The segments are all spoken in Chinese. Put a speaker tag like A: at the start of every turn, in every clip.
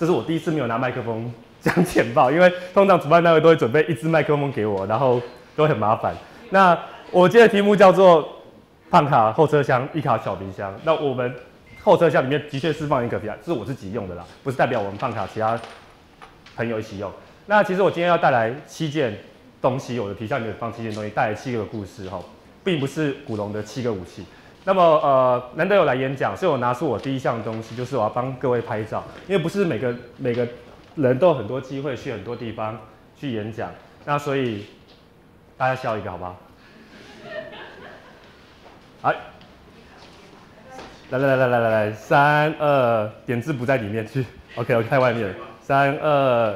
A: 这是我第一次没有拿麦克风讲简报，因为通常主办单位都会准备一支麦克风给我，然后都很麻烦。那我今天的题目叫做胖卡后车厢，一卡小冰箱。那我们后车厢里面的确是放一个比较，这是我自己用的啦，不是代表我们胖卡其他朋友一起用。那其实我今天要带来7件东西，我的皮箱里面放7件东西，带来7个故事哈，并不是古龙的7个武器。那么难得有来演讲，所以我拿出我第一项东西，就是我要帮各位拍照，因为不是每个人都有很多机会去很多地方去演讲，那所以大家笑一个好不好？来，3、2，点字不在里面去 ，OK， 我在外面，3、2，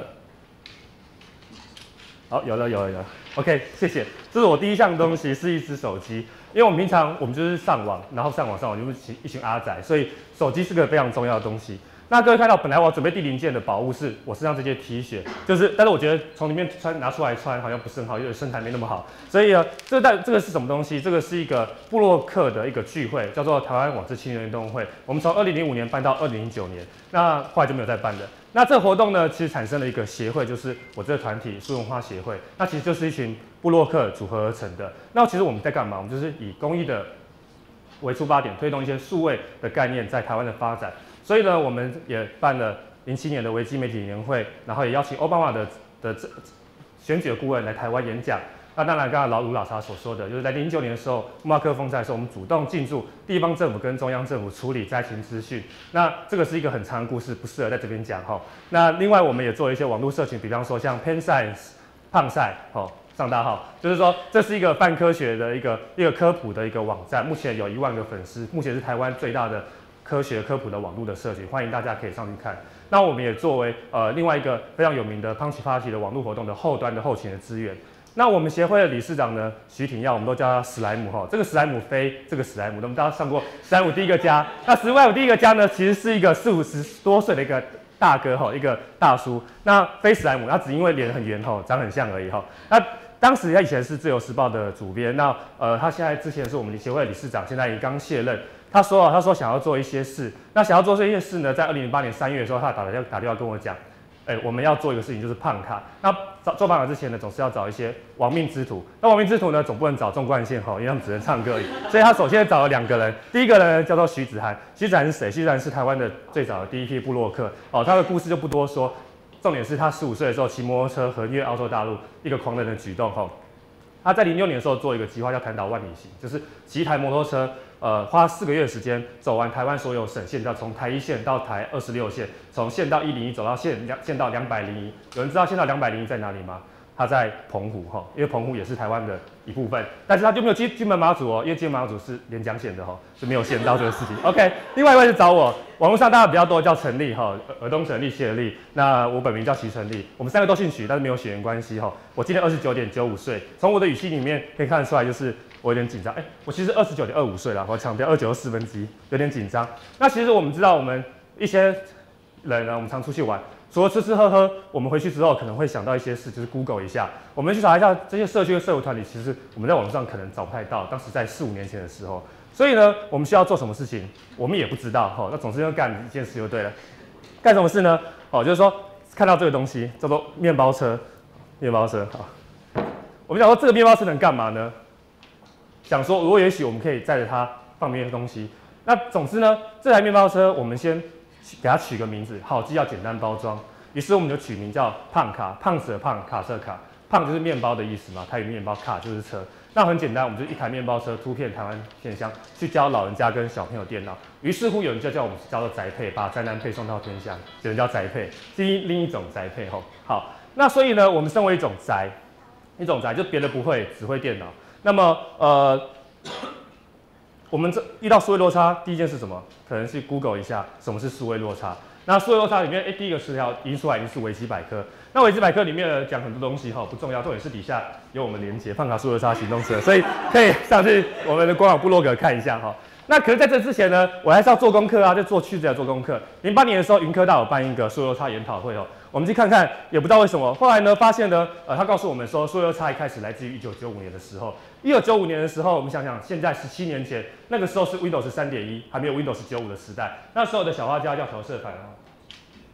A: 好，有了 ，OK， 谢谢。这是我第一项东西，是一只手机。因为我们平常我们就是上网，然后上网就是一群阿仔，所以手机是个非常重要的东西。那各位看到，本来我要准备第0件的宝物是我身上这件 T 恤，但是我觉得从里面拿出来穿好像不是很好，因为身材没那么好。所以这个是什么东西？这个是一个部落客的一个聚会，叫做台湾网志青年运动会。我们从2005年办到2009年，那后来就没有再办了。那这个活动呢，其实产生了一个协会，就是我这个团体数位文化协会。那其实就是一群部落客组合而成的。那其实我们在干嘛？我们就是以公益的为出发点，推动一些数位的概念在台湾的发展。所以呢，我们也办了07年的维基媒体年会，然后也邀请奥巴马的选举的顾问来台湾演讲。那当然，刚才卢老师所说的，就是在09年的时候，莫马克风灾的时候，我们主动进驻地方政府跟中央政府处理灾情资讯。那这个是一个很长的故事，不适合在这边讲哈。那另外，我们也做了一些网络社群，比方说像 Pen Science 胖赛上大号，就是说这是一个泛科学的一个科普的一个网站，目前有1万个粉丝，目前是台湾最大的科学科普的网络的社群，欢迎大家可以上去看。那我们也作为另外一个非常有名的 Punch Party 的网络活动的后端的后勤的资源。那我们协会的理事长呢，徐挺耀，我们都叫他史莱姆哈。这个史莱姆非这个史莱姆，我们大家上过史莱姆第一个家。那史莱姆第一个家呢，其实是一个40、50多岁的一个大哥哈，一个大叔。那非史莱姆，他只因为脸很圆哈，长很像而已哈。那当时他以前是自由时报的主编，那他之前是我们协会的理事长，现在也刚卸任。他说想要做一些事，那想要做这些事呢，在2008年3月的时候，他打电话跟我讲，我们要做一个事情，就是胖卡。那做胖卡之前呢，总是要找一些亡命之徒。那亡命之徒呢，总不能找纵贯线哈，因为他们只能唱歌而已。所以他首先找了2个人，第一个人叫做徐子涵。徐子涵是谁？徐子涵是台湾的最早的第一批部落客他的故事就不多说。重点是他15岁的时候骑摩托车横越澳洲大陆，一个狂人的举动他在06年的时候做一个计划叫潭岛万里行，就是骑一台摩托车，花4个月的时间走完台湾所有省县，从台1线到台26线，从县到101走到县到201。有人知道县到201在哪里吗？他在澎湖因为澎湖也是台湾的一部分，但是他就没有金门马祖因为金门马祖是连江县的就没有县到这个事情。OK， 另外一位是找我，网络上大家比较多叫陈立尔东陈立、谢立，那我本名叫徐成立，我们3个都姓许，但是没有血缘关系我今年29.95岁，从我的语气里面可以看得出来，就是我有点紧张。我其实29.25岁了，我强调29.4%，有点紧张。那其实我们知道，我们一些人呢，我们常出去玩。除了吃吃喝喝，我们回去之后可能会想到一些事，就是 Google 一下，我们去查一下这些社区的社会团体，其实我们在网上可能找不太到，当时在4、5年前的时候，所以呢，我们需要做什么事情，我们也不知道那总之要干一件事就对了。干什么事呢？就是说看到这个东西叫做面包车，我们想说这个面包车能干嘛呢？想说如果也许我们可以载着它放别的东西，那总之呢，这台面包车我们先给它取个名字，好记要简单包装。于是我们就取名叫胖卡，胖子的胖，卡车卡。胖就是面包的意思嘛，台语面包，卡就是车。那很简单，我们就一台面包车突遍台湾偏乡，去教老人家跟小朋友电脑。于是乎有人就叫我们叫做宅配，把宅男配送到偏乡，有人叫宅配，是另一种宅配好，那所以呢，我们身为一种宅就别的不会，只会电脑。那么我们遇到数位落差，第一件事什么？可能是 Google 一下什么是数位落差。那数位落差里面，第一个词条引出来一定是维基百科。那维基百科里面呢讲很多东西不重要，重点是底下有我们连结胖卡数位落差行动车，所以可以上去我们的官网部落格看一下那可是在这之前呢，我还是要做功课就去做功课。08年的时候，云科大有办一个数位落差研讨会我们去看看，也不知道为什么。后来呢，发现呢，他告诉我们说，数位落差一开始来自于1995年的时候。1995年的时候，我们想想，现在17年前，那个时候是 Windows 3.1，还没有 Windows 95的时代。那时候的小画家叫乔瑟凡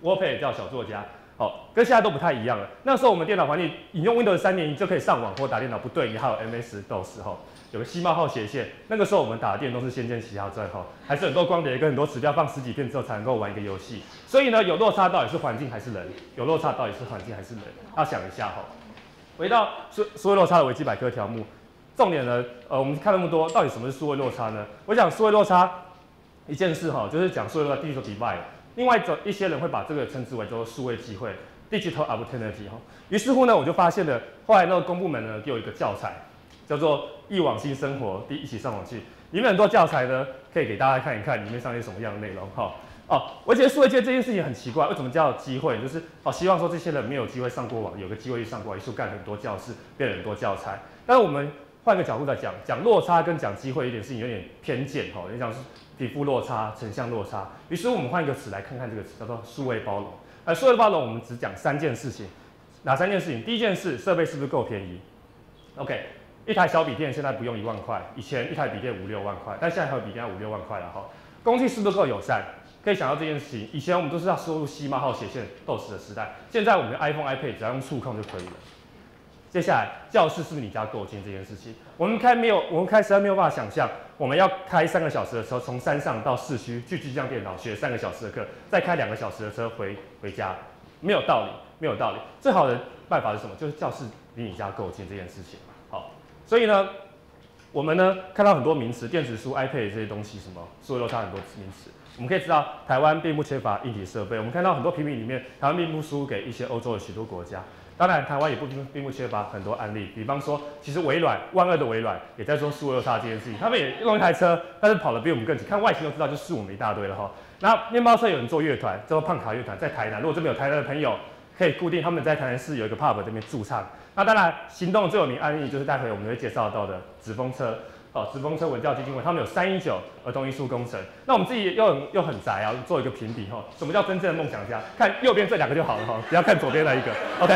A: ，WordPad 叫小作家，跟现在都不太一样了。那时候我们电脑环境引用 Windows 3.1就可以上网或打电脑，不对，你还有 MS-DOS 有个西冒号斜线，那个时候我们打的电都是《仙剑奇侠传》还是很多光碟跟很多指标放10几片之后才能够玩一个游戏。所以呢，有落差到底是环境还是人？有落差到底是环境还是人？要想一下回到数位落差的维基百科条目，重点呢，我们看那么多，到底什么是数位落差呢？我讲数位落差一件事就是讲数位落差 digital divide， 另外一些人会把这个称之为叫做数位机会 digital opportunity 于是乎呢，我就发现了，后来那个公部门呢给我一个教材。叫做忆往新生活，一起上网去。里面很多教材呢，可以给大家看一看，里面上些什么样的内容我觉得数位界这件事情很奇怪，为什么叫机会？就是希望说这些人没有机会上过网，有个机会去上过网，于是干很多教室，变了很多教材。但是我们换个角度来讲落差跟讲机会一点事情有点偏见你讲是贫富落差、城乡落差。于是我们换一个词来看看这个词，叫做数位包容。数位包容我们只讲3件事情，哪3件事情？第一件事，设备是不是够便宜 ？OK。一台小笔电现在不用1万块，以前一台笔电5、6万块，但现在还有笔电要5、6万块了工具是不是够友善？可以想到这件事情，以前我们都是要输入西冒号斜线DOS的时代，现在我们的 iPhone、iPad 只要用触控就可以了。接下来，教室是不是你家够近这件事情？我们开始还没有办法想象，我们要开3个小时的车，从山上到市区去巨匠电脑学3个小时的课，再开2个小时的车回家，没有道理，没有道理。最好的办法是什么？就是教室离你家够近这件事情。所以呢，我们呢看到很多名词，电子书、iPad 这些东西，什么数位落差很多名词，我们可以知道台湾并不缺乏硬体设备。我们看到很多评比里面，台湾并不输给一些欧洲的许多国家。当然，台湾也并不缺乏很多案例，比方说，其实微软万恶的微软也在做数位落差这件事情，他们也用一台车，但是跑得比我们更紧，看外形就知道就是我们一大堆了然后面包车有人做乐团，叫做胖卡乐团，在台南。如果这边有台南的朋友，可以固定他们在台南市有一个 pub 这边驻唱。那当然，行动最有名案例就是待会我们会介绍到的纸风车纸风车文教基金会，他们有319儿童艺术工程。那我们自己又很宅做一个评比什么叫真正的梦想家？看右边这2个就好了不要看左边那一个。OK，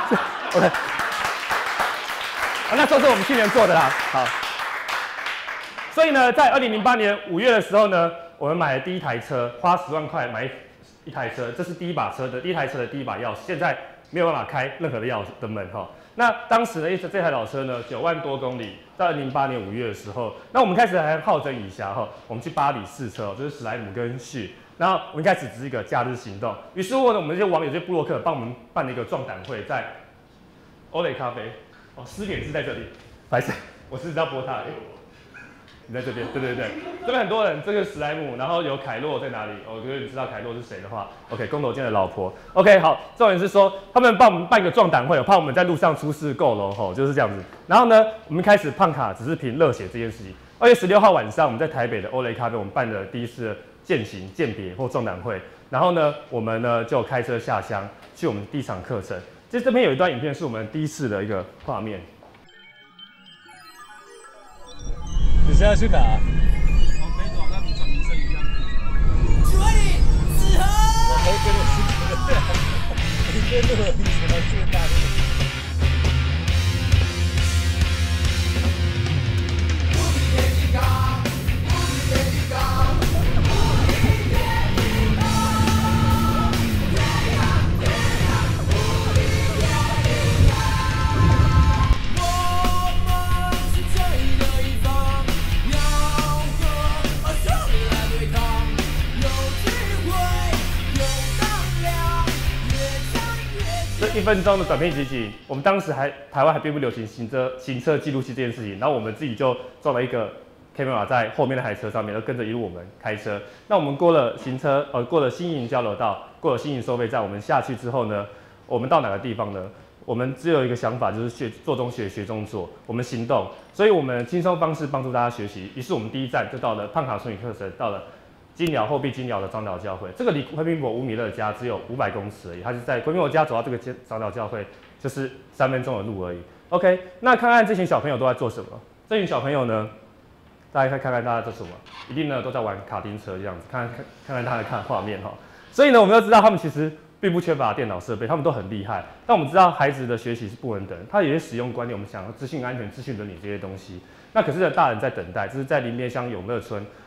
A: 那这是我们去年做的啦。好，所以呢，在2008年5月的时候呢，我们买了第一台车，花10万块买一台车，这是第一台车的第一把钥匙，现在没有办法开任何的钥匙的门那当时呢，这台老车呢9万多公里，在2008年5月的时候，那我们开始还好整以暇我们去巴黎试车就是史莱姆跟旭，然后我们一开始只是一个假日行动，于是乎呢，我们这些网友、这些部落客帮我们办了一个壮胆会，在欧蕾咖啡，10点是在这里，不好意思，我是要播他。你在这边，对，这边很多人，这个史莱姆，然后有凯洛在哪里？我觉得你知道凯洛是谁的话 ，OK， 工头健的老婆 ，OK， 好，重点是说他们帮我们办一个壮胆会，怕我们在路上出事购楼就是这样子。然后呢，我们开始胖卡只是凭热血这件事情。2月16号晚上，我们在台北的欧蕾咖啡，我们办的第一次践行、鉴别或壮胆会。然后呢，我们呢就开车下乡去我们第一场课程。这边有一段影片是我们第一次的一个画面。
B: 你是要去哪？
C: 往北走，让你转民生一样。请问你子和？
B: 我没跟你说，你跟路你什么最大的？
A: 1分钟的短片集锦，我们当时台湾还并不流行行车记录器这件事情，然后我们自己就装了一个 camera 在后面那台车上面，然后跟着一路我们开车。那我们过了过了新营交流道，过了新营收费站，我们下去之后呢，我们到哪个地方呢？我们只有一个想法，就是做中学，学中做，我们行动。所以我们轻松方式帮助大家学习。于是我们第一站就到了胖卡顺语课程，到了金寮后壁金寮的长老教会，这个离昆明博5米勒家只有500公尺而已，它是在昆明博家走到这个长老教会就是3分钟的路而已。OK， 那看看这群小朋友都在做什么？这群小朋友呢，大家看看大家做什么？一定呢都在玩卡丁车这样子，看看大家看画面所以呢，我们要知道他们其实并不缺乏电脑设备，他们都很厉害。但我们知道孩子的学习是不能等，他有些使用观念，我们想资讯安全、资讯伦理这些东西。那可是大人在等待，这是在林边乡永乐村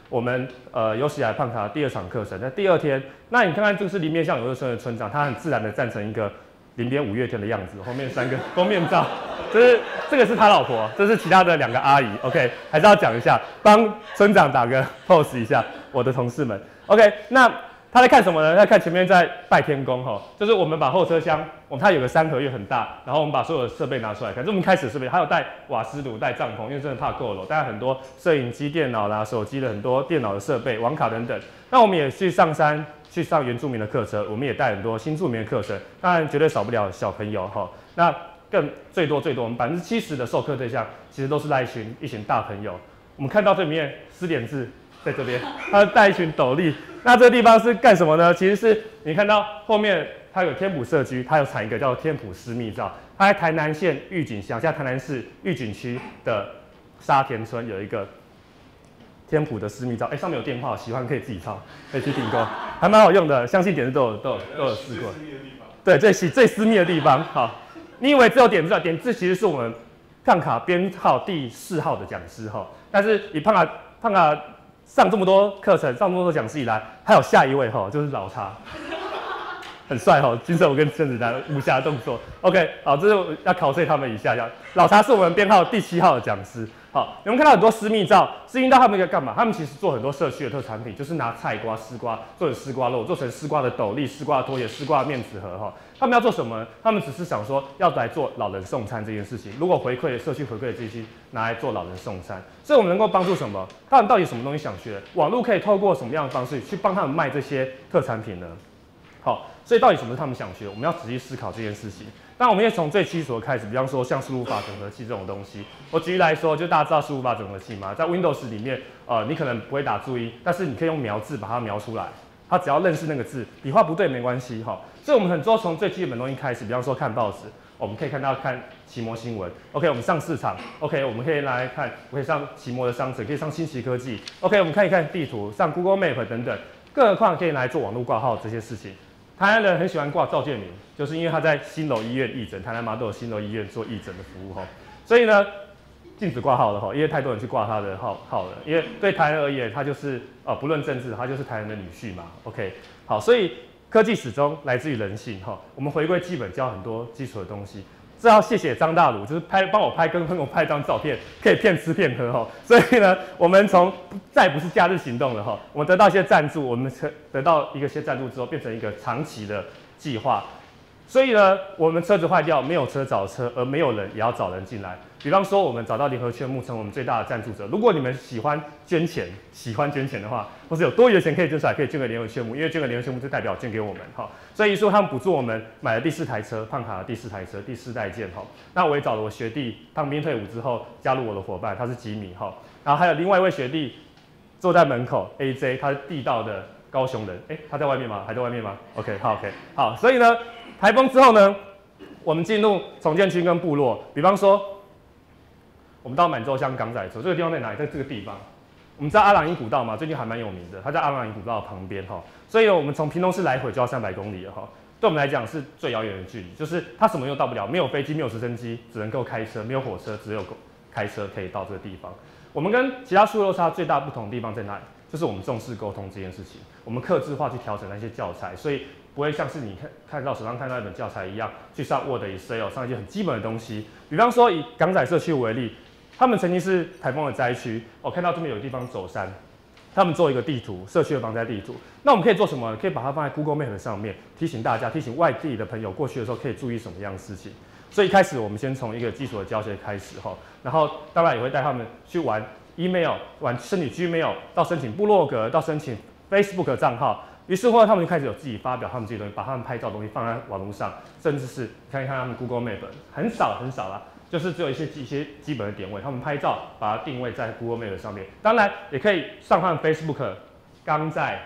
A: 我们有史以来胖卡的第2场课程，在第2天，那你看看这是林边巷游乐村的村长，他很自然的站成一个林边5月天的样子，后面3个封面照，这个是他老婆，这是其他的2个阿姨 ，OK， 还是要讲一下，帮村长打个 pose 一下，我的同事们 ，OK， 那。他在看什么呢？他在看前面在拜天公哈，就是我们把后车厢，它有个3合院很大，然后我们把所有的设备拿出来看。这我们开始的设备还有带瓦斯炉、带帐篷，因为真的怕够了，带很多摄影机、电脑啦、手机的很多电脑的设备、网卡等等。那我们也去上山去上原住民的课程，我们也带很多新住民的课程，当然绝对少不了小朋友哈。那最多，我们70%的授课对象其实都是那一群大朋友。我们看到这里面4点字在这边，他带一群斗笠。那这个地方是干什么呢？其实是你看到后面它有天埔社区，它有产一个叫天埔私密照，它在台南县玉井乡，现在台南市玉井区的沙田村有一个天埔的私密照，上面有电话，喜欢可以自己抄，可以去订购，还蛮好用的，相信点字都有试过。对，最私密的地方。好，你以为只有点字？点字其实是我们胖卡编号第4号的讲师哈，但是以胖卡上这么多课程，上这么多讲师以来，还有下一位哈，就是老查，很帅哈，金色我跟甄子丹武侠动作。OK， 好，这是要考碎他们一下。老查是我们编号第7号的讲师。好，你们看到很多私密照，私密照他们在干嘛？他们其实做很多社区的特产品，就是拿菜瓜、丝瓜做成丝瓜肉，做成丝瓜的斗笠、丝瓜的拖鞋、丝瓜的面纸盒哈。他们要做什么？他们只是想说要来做老人送餐这件事情。如果社区回馈的这些拿来做老人送餐，所以我们能够帮助什么？他们到底什么东西想学？网络可以透过什么样的方式去帮他们卖这些特产品呢？好，所以到底什么是他们想学？我们要仔细思考这件事情。那我们也从最基础的开始，比方说像输入法整合器这种东西。我举例来说，就大家知道输入法整合器吗？在 Windows 里面，你可能不会打注音，但是你可以用描字把它描出来。它只要认识那个字，笔画不对没关系哈。所以我们很多从最基本的东西开始，比方说看报纸，我们可以看奇摩新闻。OK， 我们上市场。OK， 我们可以来看，我可以上奇摩的商城，可以上新奇科技。OK， 我们看一看地图，上 Google Map 等等。更何况可以来做网络挂号这些事情。台南人很喜欢挂赵建明，就是因为他在新楼医院义诊，台南麻豆有新楼医院做义诊的服务哈，所以呢禁止挂号了哈，因为太多人去挂他的号了，因为对台南而言，他就是不论政治，他就是台南的女婿嘛。OK， 好，所以科技始终来自于人性哈，我们回归基本教很多基础的东西。这要谢谢张大鲁，就是帮我拍跟我拍一张照片，可以骗吃骗喝哈。所以呢，我们再不是假日行动了哈，我们得到一些赞助，我们得到一些赞助之后，变成一个长期的计划。所以呢，我们车子坏掉，没有车找车，而没有人也要找人进来。比方说，我们找到联合劝募成为我们最大的赞助者。如果你们喜欢捐钱的话，或是有多余的钱可以捐出来，可以捐给联合劝募，因为捐给联合劝募就代表捐给我们哈。所以说他们补助我们买了第4台车，胖卡的第4台车，第4代件哈。那我也找了我学弟，当兵退伍之后加入我的伙伴，他是吉米哈。然后还有另外一位学弟坐在门口 ，AJ， 他是地道的高雄人，他在外面吗？还在外面吗 ？OK， 好 ，OK， 好。所以呢，台风之后呢，我们进入重建区跟部落，比方说。我们到满洲乡港仔村，这个地方在哪里？在这个地方。我们知道阿朗营古道嘛，最近还蛮有名的，它在阿朗营古道的旁边哈。所以我们从屏东市来回就要300公里了哈。对我们来讲是最遥远的距离，就是它什么又到不了，没有飞机，没有直升机，只能够开车，没有火车，只有开车可以到这个地方。我们跟其他树落差最大不同的地方在哪里？就是我们重视沟通这件事情，我们客制化去调整那些教材，所以不会像是你看到手上看到一本教材一样，去上 Word、Excel 上一些很基本的东西。比方说以港仔社区为例。他们曾经是台风的灾区，我看到这边有个地方走山，他们做一个地图，社区的防灾地图。那我们可以做什么？可以把它放在 Google Map 上面，提醒大家，提醒外地的朋友过去的时候可以注意什么样的事情。所以一开始我们先从一个基础的教学开始哈，然后当然也会带他们去玩 email， 玩申请 Gmail， 到申请部落格，到申请 Facebook 账号。于是乎，他们就开始有自己发表他们自己的东西，把他们拍照的东西放在网络上，甚至是看一看他们 Google Map， 很少啦。就是只有一些基本的点位，他们拍照把它定位在 Google Map 上面，当然也可以上他们 Facebook 刚在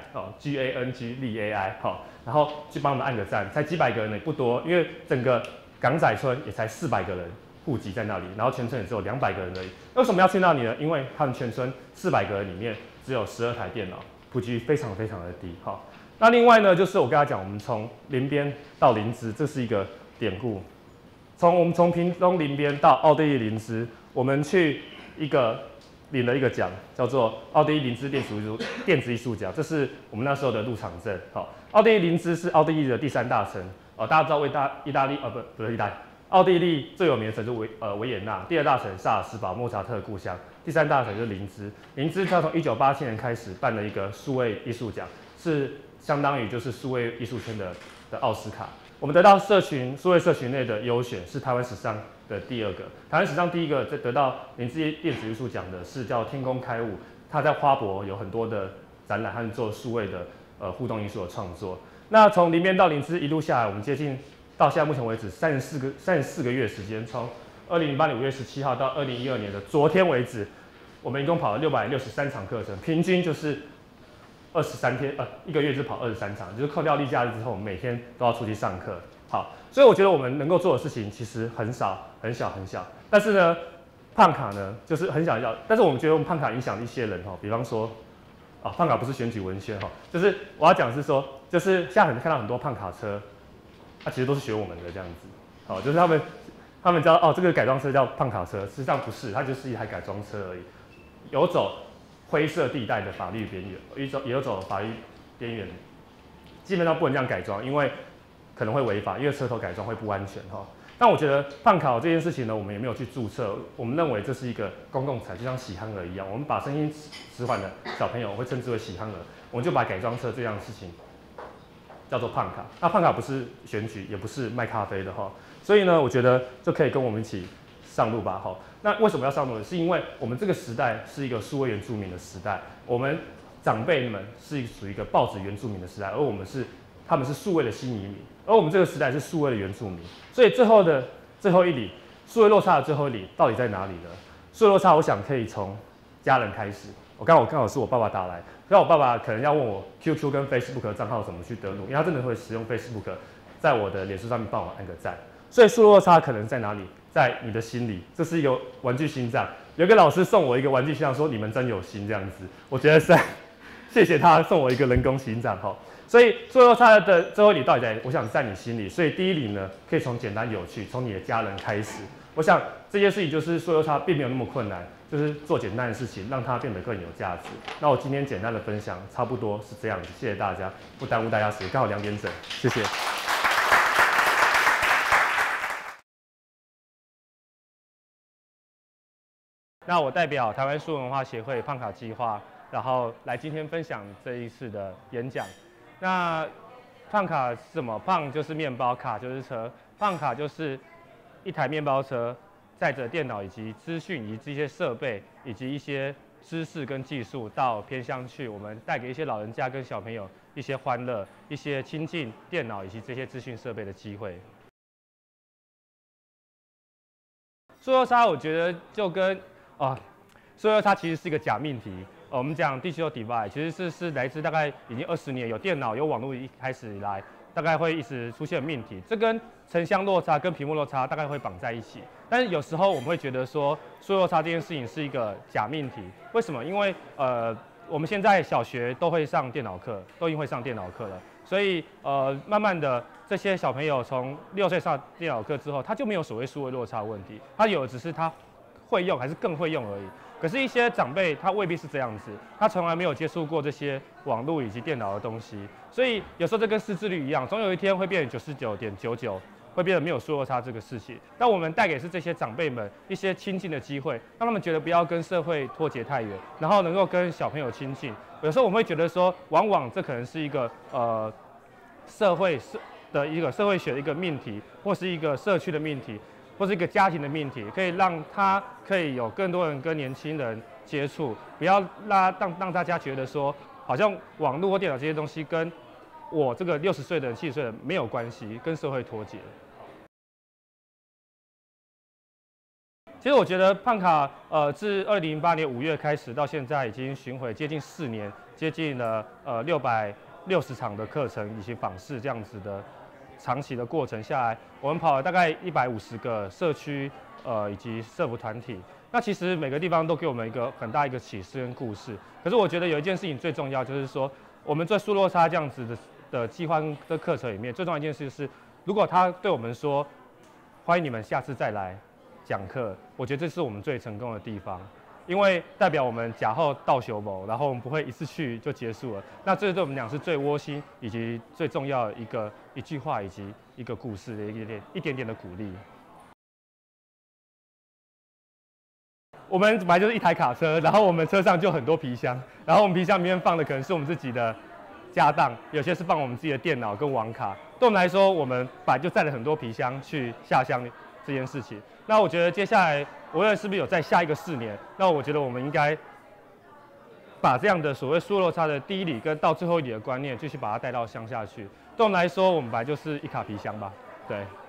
A: GANG 立 AI 然后去帮我们按个赞，才几百个人也不多，因为整个港仔村也才400个人户籍在那里，然后全村也只有200个人而已。为什么要去那里呢？因为他们全村400个人里面只有12台电脑，普及非常的低那另外呢，就是我跟他讲，我们从林边到林芝，这是一个典故。我们从屏东林边到奥地利林芝，我们去一个领了一个奖，叫做奥地利林兹电子艺术奖，这是我们那时候的入场证。好，奥地利林兹是奥地利的第3大城，大家知道意大利不是意大利，奥地利最有名的城市维也纳，第2大城萨尔斯堡，莫扎特的故乡，第3大城就是林兹。林兹它从1987年开始办了一个数位艺术奖，是相当于就是数位艺术圈的奥斯卡。我们得到数位社群内的优选，是台湾史上的第2个。台湾史上第1个得到林兹电子艺术奖的是叫天空开物，他在花博有很多的展览，和做数位的互动艺术的创作。那从林边到林兹一路下来，我们接近到现在目前为止34个月时间，从2008年5月17号到2012年的昨天为止，我们一共跑了663场课程，平均就是23天，1个月就跑23场，就是扣掉例假日之后，我们每天都要出去上课。好，所以我觉得我们能够做的事情其实很小，但是呢，胖卡呢就是很小，但是我们觉得我们胖卡影响一些人哈，比方说，胖卡不是选举文宣哈，就是我要讲的是说，就是现在看到很多胖卡车，它其实都是学我们的这样子，好，就是他们叫这个改装车叫胖卡车，实际上不是，它就是一台改装车而已，有走灰色地带的法律边缘，也有走法律边缘，基本上不能这样改装，因为可能会违法，因为车头改装会不安全哈。但我觉得胖卡这件事情呢，我们也没有去注册，我们认为这是一个公共财，就像喜憨儿一样，我们把声音迟缓的小朋友会称之为喜憨儿，我们就把改装车这样的事情叫做胖卡。那胖卡不是选举，也不是卖咖啡的哈，所以呢，我觉得就可以跟我们一起上路吧哈。那为什么要上路呢？是因为我们这个时代是一个数位原住民的时代，我们长辈们是属于一个报纸原住民的时代，而他们是数位的新移民，而我们这个时代是数位的原住民，所以最后一里，数位落差的最后一里到底在哪里呢？数位落差，我想可以从家人开始。我刚好是我爸爸打来，那我爸爸可能要问我 QQ 跟 Facebook 的账号怎么去登录，因为他真的会使用 Facebook， 在我的脸书上面帮我按个赞。所以数位落差可能在哪里？在你的心里，这是一个玩具心脏。有个老师送我一个玩具心脏，说你们真有心这样子，我觉得是谢谢他送我一个人工心脏哈。所以数位落差的最后一里到底在，我想在你心里。所以第一里呢，可以从简单有趣，从你的家人开始。我想这件事情就是数位落差并没有那么困难，就是做简单的事情，让它变得更有价值。那我今天简单的分享差不多是这样子，谢谢大家，不耽误大家时间，刚好2点整，谢谢。那我代表台湾数位文化协会胖卡计划，然后来今天分享这一次的演讲。那胖卡是什么？胖就是面包，卡就是车。胖卡就是一台面包车，载着电脑以及资讯以及这些设备以及一些知识跟技术到偏乡去，我们带给一些老人家跟小朋友一些欢乐，一些亲近电脑以及这些资讯设备的机会。数位落差，我觉得就跟数位落差其实是一个假命题。我们讲 digital divide， 其实是来自大概已经20年，有电脑有网络一开始以来，大概会一直出现命题。这跟城乡落差跟屏幕落差大概会绑在一起。但是有时候我们会觉得说，数位落差这件事情是一个假命题。为什么？因为我们现在小学都会上电脑课，都已经会上电脑课了，所以慢慢的这些小朋友从6岁上电脑课之后，他就没有所谓数位落差问题，他有只是他会用还是更会用而已。可是，一些长辈他未必是这样子，他从来没有接触过这些网络以及电脑的东西，所以有时候这跟识字率一样，总有一天会变成99.99，会变得没有数位落差这个事情。但我们带给是这些长辈们一些亲近的机会，让他们觉得不要跟社会脱节太远，然后能够跟小朋友亲近。有时候我们会觉得说，往往这可能是一个社会学的一个命题，或是一个社区的命题。或是一个家庭的命题，可以让他可以有更多人跟年轻人接触，不要让大家觉得说，好像网络或电脑这些东西跟我这个60岁的人、70岁的人没有关系，跟社会脱节。其实我觉得胖卡自2008年5月开始到现在已经巡回接近4年，接近了660场的课程以及访视这样子的。长期的过程下来，我们跑了大概150个社区，以及社福团体。那其实每个地方都给我们一个很大一个启示跟故事。可是我觉得有一件事情最重要，就是说我们在数落差这样子的计划的课程里面，最重要一件事是，如果他对我们说欢迎你们下次再来讲课，我觉得这是我们最成功的地方。 因为代表我们假后到修谋，然后我们不会一次去就结束了。那这对我们讲是最窝心以及最重要的一句话以及一个故事的一点点的鼓励。我们本来就是一台卡车，然后我们车上就很多皮箱，然后我们皮箱里面放的可能是我们自己的家当，有些是放我们自己的电脑跟网卡。对我们来说，我们本来就载了很多皮箱去下乡这件事情。那我觉得接下来，无论是不是有在下一个4年，那我觉得我们应该把这样的所谓输落差的第一里跟到最后一里的观念，继续把它带到乡下去。对我们来说，我们本来就是一卡皮箱吧，对。